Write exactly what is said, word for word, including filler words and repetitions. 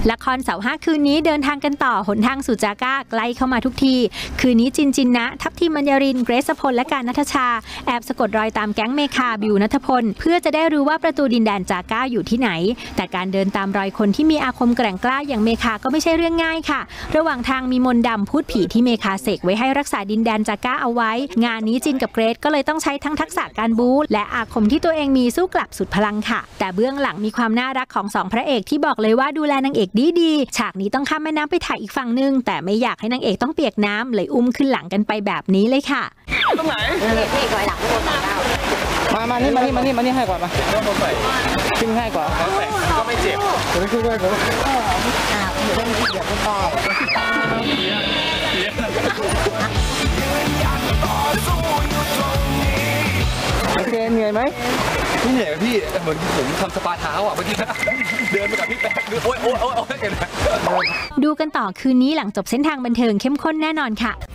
ละครเสาห้าคืนนี้เดินทางกันต่อหนทางสู่จาก้าใกล้เข้ามาทุกทีคืนนี้จินจินนะทัพทีมมัญญรินเกรซพลและการณัฐชาแอบสะกดรอยตามแก๊งเมคาบิวณัฐพลเพื่อจะได้รู้ว่าประตูดินแดนจาก้าอยู่ที่ไหนแต่การเดินตามรอยคนที่มีอาคมแกร่งกล้าอย่างเมคาก็ไม่ใช่เรื่องง่ายค่ะระหว่างทางมีมนต์ดำพูดผีที่เมคาเสกไว้ให้รักษาดินแดนจาก้าเอาไว้งานนี้จินกับเกรซก็เลยต้องใช้ทั้งทักษะการบู๊และอาคมที่ตัวเองมีสู้กลับสุดพลังค่ะแต่เบื้องหลังมีความน่ารักของสองพระเอกที่บอกเลยว่าดูแลนางเอกดีๆฉากนี้ต้องข้ามแม่น้ำไปถ่ายอีกฝั่งนึงแต่ไม่อยากให้นางเอกต้องเปียกน้ำเลยอุ้มขึ้นหลังกันไปแบบนี้เลยค่ะตรงไหนพี่ก่อยหลังมามานี่มานี่มานี่มานี่ให้ก่อนมาขึ้นง่ายกว่าก็ไม่เจ็บจะไม่ขึ้นง่ายกว่าอ่าอยู่เรื่องนี้เดี๋ยวไม่บอกโอเคเหนื่อยไหมไม่เหนื่อยพี่เหมือนผมทำสปาเท้าอ่ะเมื่อกี้เดินไปกับพี่แป๊กโอ๊ยโอ๊ยโอ๊ยโอ๊ยดูกันต่อคืนนี้หลังจบเส้นทางบันเทิงเข้มข้นแน่นอนค่ะ